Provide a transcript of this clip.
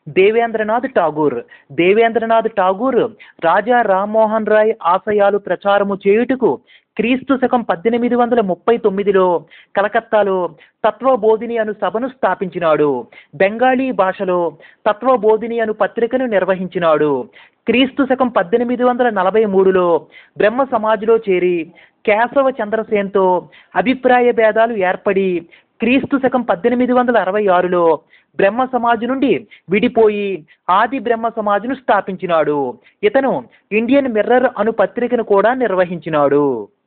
దేవేంద్రనాథ్ ఠాగూర్. దేవేంద్రనాథ్ ఠాగూర్ రాజా రామ్మోహన్ రాయ్ ఆశయాలు ప్రచారము చేయుటకు క్రీస్తు శకం 1839లో కలకత్తాలో తత్వబోధిని అను సభను స్థాపించినాడు. బెంగాలీ భాషలో తత్వబోధిని అను పత్రికను నిర్వహించినాడు. క్రీస్తు శకం 1843లో బ్రహ్మ సమాజ్లో చేరి కేశవ చంద్రసేన్తో అభిప్రాయ భేదాలు ఏర్పడి క్రీస్తు శకం 1866లో బ్రహ్మ సమాజ్ నుండి విడిపోయి ఆది బ్రహ్మ సమాజ్ను స్థాపించినాడు. ఇతను ఇండియన్ మిర్రర్ అను పత్రికను కూడా నిర్వహించినాడు.